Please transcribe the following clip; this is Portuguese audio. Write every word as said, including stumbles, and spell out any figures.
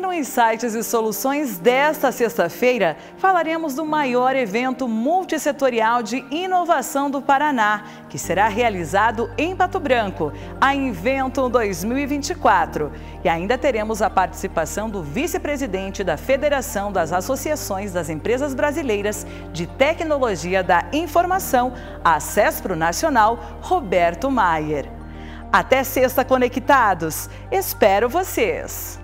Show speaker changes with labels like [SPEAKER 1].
[SPEAKER 1] no Insights e Soluções desta sexta-feira, falaremos do maior evento multissetorial de inovação do Paraná, que será realizado em Pato Branco, a Inventum dois mil e vinte e quatro. E ainda teremos a participação do vice-presidente da Federação das Associações das Empresas Brasileiras de Tecnologia da Informação, a CESPRO Nacional, Roberto Maier. Até sexta conectados. Espero vocês!